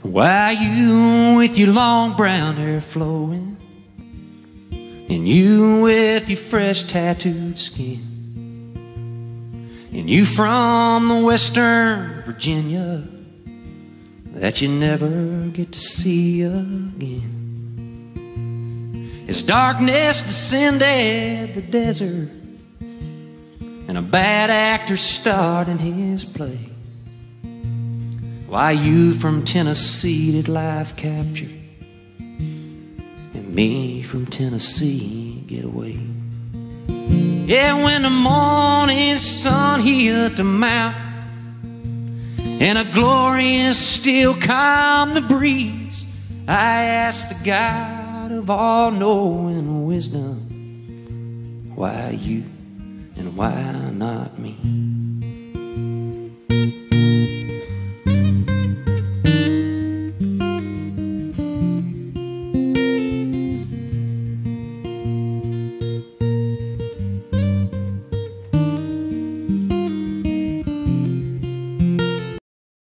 Why you with your long brown hair flowing, and you with your fresh tattooed skin, and you from the Western Virginia that you never get to see again. As darkness descended the desert, and a bad actor starred in his play, why you from Tennessee did life capture, and me from Tennessee get away. Yeah, when the morning sun hit the mountain, and a glorious still calm the breeze, I asked the God of all knowing wisdom, why you and why not me?